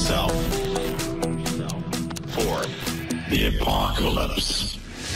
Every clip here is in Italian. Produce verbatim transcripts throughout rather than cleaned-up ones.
yourself for the apocalypse.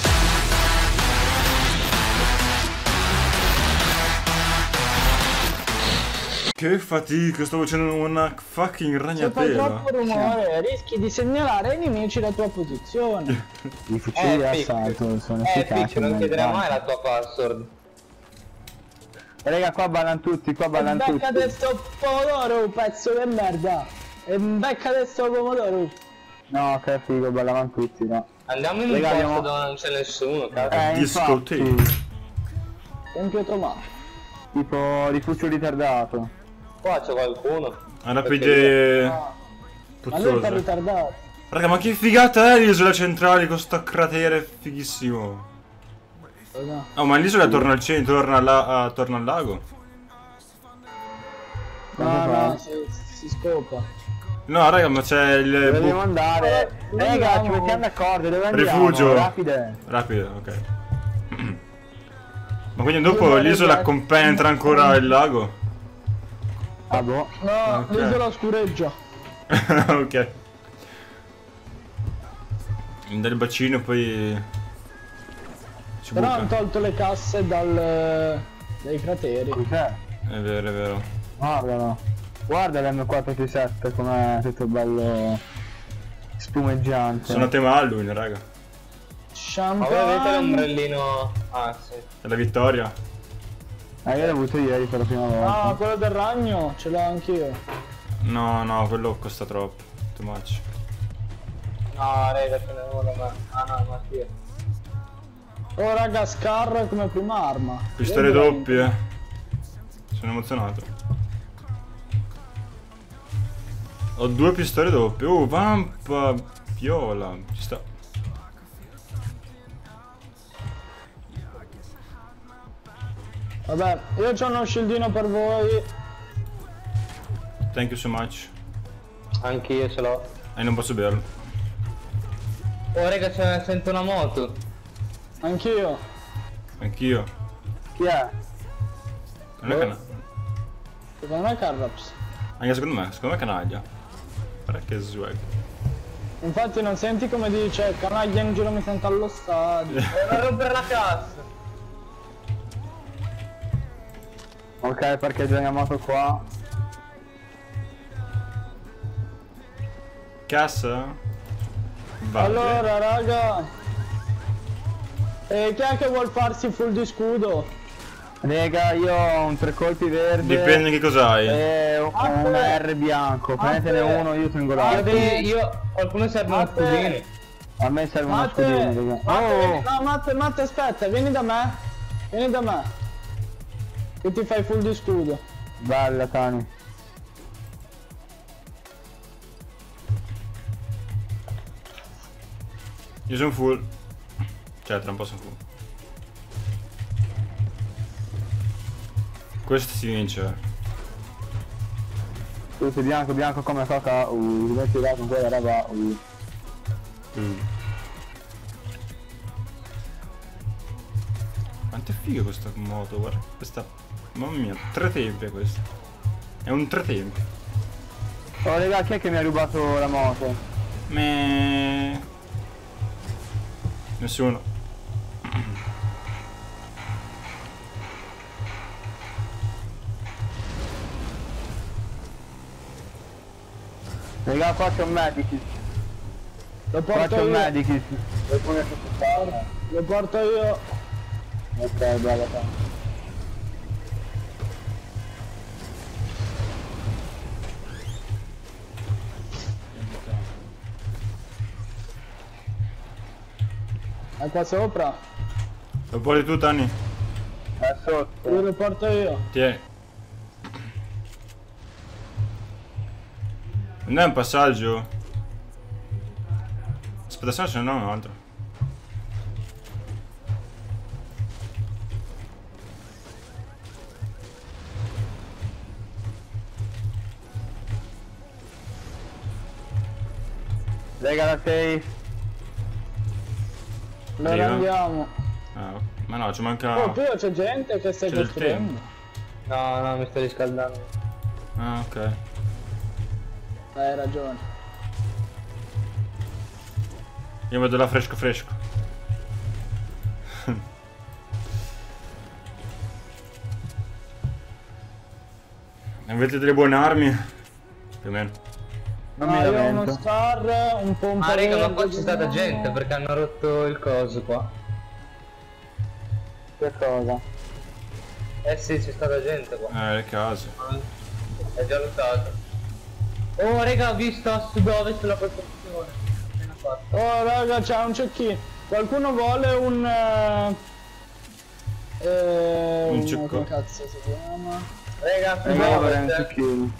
Che fatica, sto facendo una fucking ragnatela. Se fai troppo rumore rischi di segnalare ai nemici la tua posizione. I fucili Eh, da Pic. assalto sono Eh, efficaci. Pic, non chiederà mai la tua password. Raga, qua ballano tutti, qua E ballano tutti. beccate sto pomodoro, pezzo di merda. E beccate sto pomodoro. No, che figo, ballavano tutti, no. Andiamo in un Raga, posto abbiamo- dove non c'è nessuno, cazzo. Eh, Discoteca. infatti, Tempio Tommaso. tipo rifugio ritardato. Qua c'è qualcuno. A rapide Ma lui sta puzzose. ritardato. Raga, ma che figata è l'isola centrale con sto cratere fighissimo. Cosa? Oh, ma l'isola torna al centro, torna, alla- a- torna al lago. No, fa? no, si, si scopa. No, raga, ma c'è il Dove dobbiamo bu- andare? Dove Raga, andiamo? ci mettiamo d'accordo, dove andiamo? Rifugio. Rapide. Rapido, ok. Ma quindi dopo l'isola compenetra ancora il lago? Ah boh. No, Ok. l'isola scureggia. Ok. Dal bacino poi ci Però buca. hanno tolto le casse dal, dai crateri. Cos'è? È vero, è vero. Guardalo. Guarda l'M quattro T sette com'è tutto bello spumeggiante. Sono a tema Halloween, raga. Ma voi avete Champagne. l'ombrellino? Ah, sì. È la vittoria. Eh, io l'ho avuto ieri per la prima volta. Ah, quello del ragno ce l'ho anch'io. No, no, quello costa troppo. Too much. No, raga, ce n'è uno, ma... Ah, no, ma sì. Oh raga, Scar come prima arma. Pistole Vedi? doppie. Sono emozionato. Ho due pistole doppie. Oh, vampa viola. Ci sta. Vabbè, io c'ho uno shieldino per voi. Thank you so much. Anch'io ce l'ho. E non posso berlo. Oh, raga, c'è- sento una moto. Anch'io. Anch'io. Chi è? Non è cana- Secondo me è Carraps. Anche secondo me, secondo me è canaglia. Guarda che swag. Infatti non senti come dice canaglia in giro mi sento allo stadio. Devo rompere la cassa. Ok, perché giochiamo moto qua. Cassa? Vale. Allora raga. E chi è che vuol farsi full di scudo? Raga, io ho un tre colpi verde. Dipende che cos'hai. E un Ah, una sì. R bianco. Ah, Prendetene sì. uno, io tengo Io, l'altro. ti- io... Qualcuno serve uno Matte. scudino. A me serve uno Matte, scudino, raga. Matte, vieni- Oh! no Matte, Matte aspetta, vieni da me. Vieni da me. Che ti fai full di scudo. Bella Tani. Io sono full. Cioè, tra un po' sono full. Questo si vince. Tutto bianco, bianco come coca. Uh, metti là con quella roba. Uh. Mm. Quanto è figa questa moto, guarda. Questa. Mamma mia, tre tempi è questa. È un tre tempi. Oh raga, chi è che mi ha rubato la moto? Me... Nessuno. Raga, qua c'è un medikit. Lo Qua porto c'è un io. medikit. Qualcuno è sotto. Lo porto io. Ok, bella Tani. È qua sopra. Lo porti tu, Tani? È sotto. Io lo porto io. Tieni. Non è un passaggio? Aspetta, se no ce n'è un altro. Raga, la safe. Allora Arriva. andiamo. Ah, ok. Ma no, ci manca... Oh, qui c'è gente che stai C'è del costruendo. No, no, mi sto riscaldando. Ah, ok. Hai ragione. Io vado là fresco fresco. Avete delle buone armi? Più o meno. Non No, mi io ho uno lamento. star, un pompa Ah raga, ma verde, qua c'è stata no. gente perché hanno rotto il coso qua. Che cosa? Eh sì, c'è stata gente qua. Eh, le case. È già lottato. Oh raga, ho visto a sud-ovest la costruzione. Appena fatto. Oh raga, c'è un check-in. Qualcuno vuole un... Eh, eh, Un un check-in. come cazzo si chiama? Raga, Raga, io vorrei un sud-ovest. cecchino.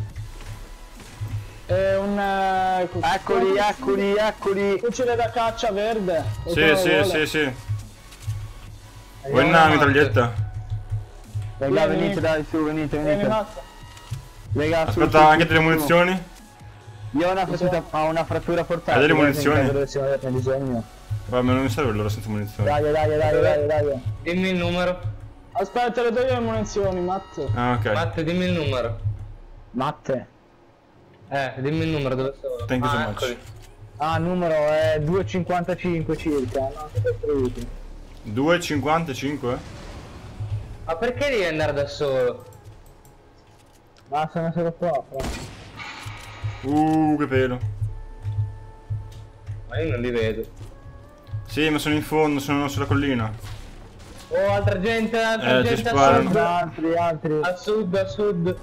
Eh, un... Eh, cu- Eccoli, come- eccoli, eccoli. Fucile da caccia verde. Sì, Qualcuno sì, vuole? sì, sì. Andiamo Vuoi una avanti. mitraglietta? Raga, Vieni. venite dai, su, venite, Vieni, venite. mazza. Raga, su, Aspetta, su, anche su, delle su. munizioni? Io ho una frattura, ho una frattura portata. Hai delle guarda, munizioni? in caso dovessi averne bisogno. Vabbè, ma non mi serve allora senza munizioni. Dai, dai, dai, dai, dai. Dimmi il numero. Aspetta, le do io le munizioni, mazzo. Ah, ok. Matte, dimmi il numero. Matte. Eh, dimmi il numero dove sono. Thank you so Ah, much. eccoli. Ah, numero è due virgola cinquantacinque circa, no? due virgola cinquantacinque? Ma perché devi andare da solo? Ma sono solo qua, però. Uh, che pelo. Ma io non li vedo. Sì, ma sono in fondo, sono sulla collina. Oh, altra gente, altra Eh, ci gente a sparano. sud. Altri, altri. A sud, a sud.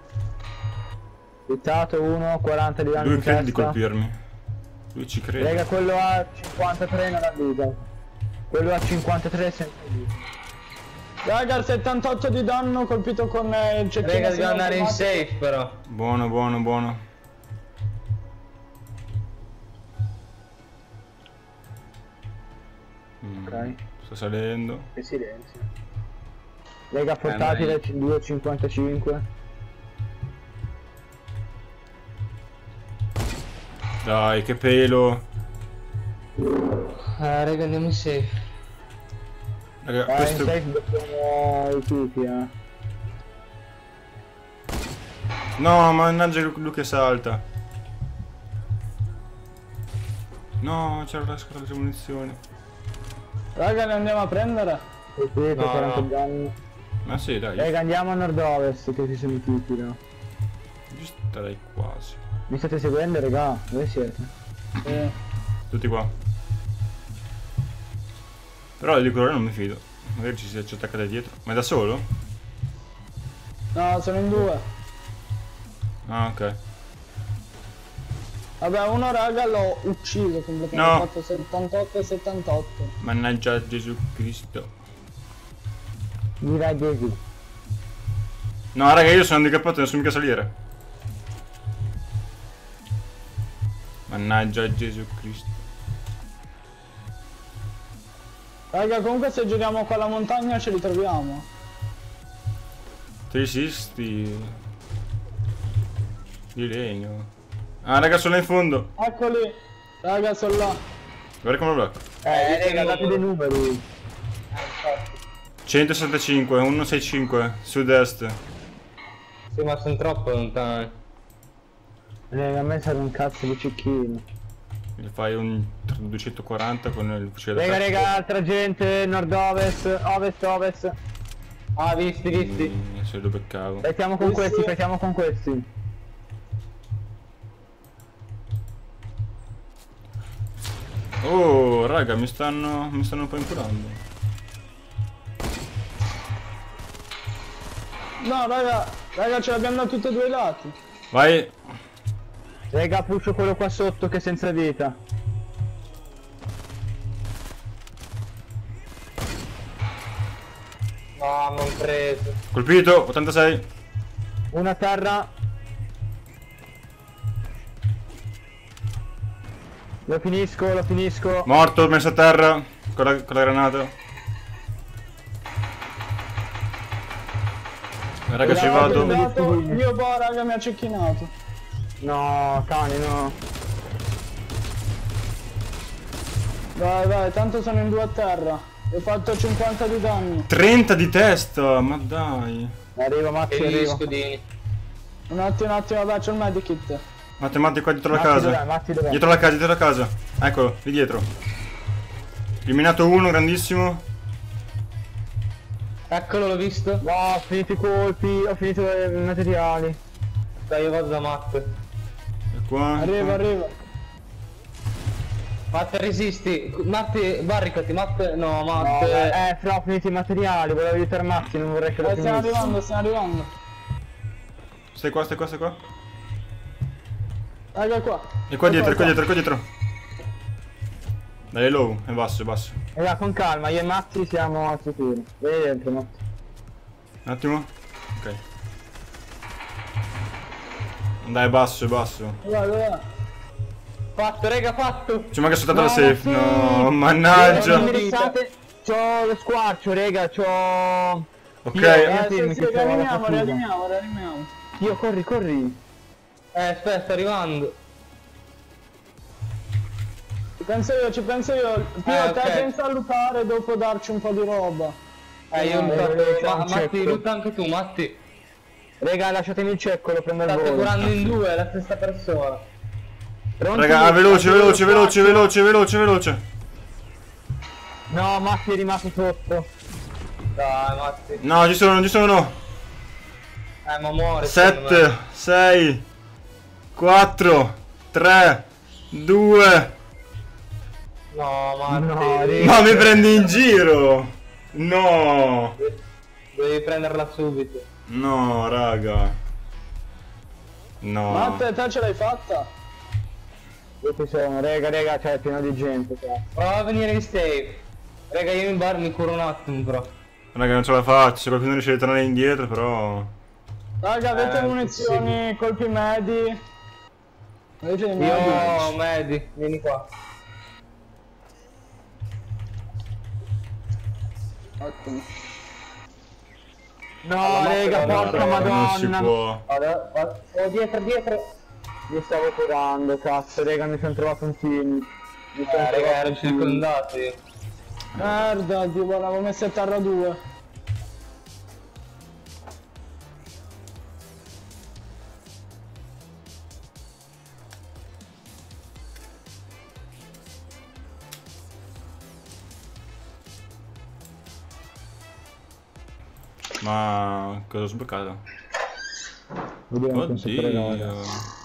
Hittato uno, quaranta di danni Lui in crede di testa. colpirmi. Lui ci crede. Raga, quello a cinquantatré non ha vita. Quello a cinquantatré senza vita. Raga, il settantotto di danno colpito con eh, il cecchino. Raga, devo andare in semiautomatico. safe però. Buono, buono, buono. Mm, Ok. Sto salendo. Che silenzio. Raga, portatile dai. due virgola cinquantacinque. Dai, che pelo. Eh, raga, andiamo in safe. Raga, Eh, in questo... safe becchiamo i tipi, eh. No, mannaggia lui, lui che salta. No, c'era la scatola di munizioni. Raga, le andiamo a prendere. Colpito, No, quaranta no. danni. Ma sì, dai. Raga, andiamo a nord-ovest che ci sono i tipi, no? Io starei quasi. Mi state seguendo, raga? Dove siete? Eh. Tutti qua. Però di quello non mi fido. Magari ci si è attaccata dietro. Ma è da solo? No, sono in due. Ah, ok. Vabbè, uno raga l'ho ucciso completamente. No. Ho fatto settantotto e settantotto. Mannaggia Gesù Cristo. Viva Gesù. No, raga, io sono handicappato, non so mica salire. Mannaggia Gesù Cristo. Raga, comunque se giriamo qua alla montagna ce li troviamo. Trisisti di legno. Ah, raga, sono là in fondo. Eccoli. Raga, sono là. Guarda come lo blocco. Eh, Eh, raga, date dei numeri. centosessantacinque, centosessantacinque, sud-est. Sì, ma sono troppo lontani. Raga, a me serve un cazzo di cecchino. Mi fai un duecentoquaranta con il fucile da Raga, caccia. raga, altra gente, nord-ovest, ovest-ovest. Ah, visti, visti. Mm, se lo beccavo. Aspettiamo con Sì, questi, sì. aspettiamo con questi. Oh, raga, mi stanno. mi stanno un po' incurando. No, raga. Raga, ce l'abbiamo da tutti e due i lati. Vai. Raga, puscio quello qua sotto che è senza vita. No, non preso. Colpito, ottantasei. Una terra. Lo finisco, lo finisco. Morto, messo a terra. Con la, con la granata. Raga, ci Raga, vado. ho dato- Io boh, raga, mi ha cecchinato. No, cane, no. Vai, vai, tanto sono in due a terra. Ho fatto cinquanta di danni. trenta di testa, ma dai. Arrivo, Mazzi, E gli arrivo. scudini. Un attimo, un attimo, vabbè, c'ho il medikit. Matti, Matti, qua dietro la Matti dov'è? casa. Matti dov'è? Dietro la casa, dietro la casa. Eccolo, lì dietro. Eliminato uno, grandissimo. Eccolo, l'ho visto. No, ho finito i colpi, ho finito i materiali. Dai, io vado da Matt. E qua. Arriva, qua. arriva. Matt, resisti. Matt, barricati. Matt, no, Matt. No, eh, eh, però ho finito i materiali, volevo aiutare Matti, non vorrei che lo Eh, stiamo finisse. arrivando, stiamo arrivando. Stai qua, stai qua, stai qua. Raga qua. E qua dietro, e qua dietro, e qua dietro. Dai, low, è basso, è basso. Raga, con calma, io e Matti siamo al sicuro. Vedi dentro, Matti. Un attimo. Ok. Dai, è basso, è basso. Dov'è, dov'è? Fatto, raga, fatto. Ci manca soltanto No, la safe. sì. No, Non mannaggia. mi risate, c'ho lo squarcio, raga, c'ho... Ok. Io- Eh, dimmi sì, sì, che c'ho la rianimiamo, fatiga. rianimiamo, rianimiamo. Io, corri, corri. Eh, aspetta, sto arrivando. Ci penso io, ci penso io. Pio, Eh, te ok. pensa a lutare dopo darci un po' di roba. Eh, io ho Eh, lutato. c'è Ma, un Matti, cecco. lutta anche tu, Matti. Raga, lasciatemi il cecco, lo prendo al State volo. curando in due, la stessa persona. Pronti? Raga, veloce, Attivo veloce, lo veloce, squarcio. veloce, veloce, veloce. No, Matti è rimasto sotto. Dai, Matti. No, ci sono, ci sono. Eh, ma muore. secondo me. sette, sei, quattro, tre, due. No, Matti. No, devi- Ma mi prendi in giro? No. Devi prenderla subito. No, raga. No. Ma te, te ce l'hai fatta? Io ci sono, raga, raga, c'è pieno di gente, cazzo. Prova a venire in safe. Raga, io in bar mi curo un attimo, però. Raga, non ce la faccio. Se qualcuno riesce a tornare indietro, però. Raga, avete Eh, munizioni, colpi medi? Invece di Io, medi. Medi, vieni qua. Ottimo. No, Alla raga, macchina, porca no, Non si madonna. può. Vado, vado. Oh, dietro, dietro. Mi stavo curando, cazzo, raga, mi sono trovato un team. Mi sono Eh, raga, trovato ero un team. circondato io. Merda, tipo, l'avevo messo a terra due. Ma cosa ho sbloccato? Vediamo se si prega. Oddio.